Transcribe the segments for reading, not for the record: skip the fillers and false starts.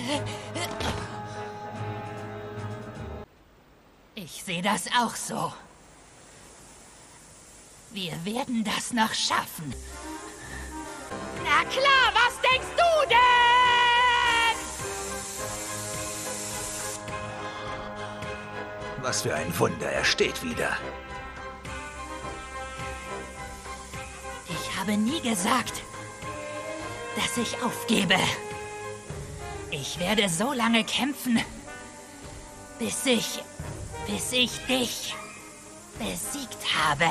Ich sehe das auch so. Wir werden das noch schaffen. Na klar, was denkst du denn? Was für ein Wunder, er steht wieder. Ich habe nie gesagt, dass ich aufgebe. Ich werde so lange kämpfen, bis ich dich besiegt habe.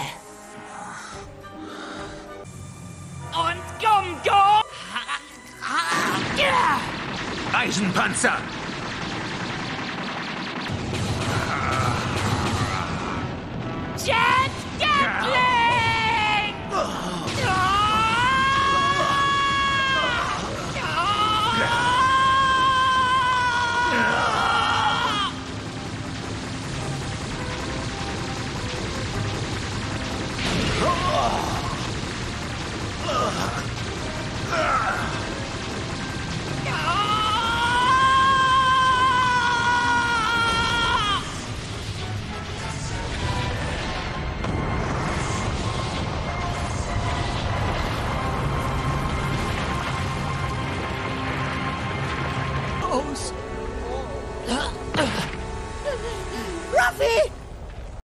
Und Gum-Gum! Eisenpanzer! Jet Gatling!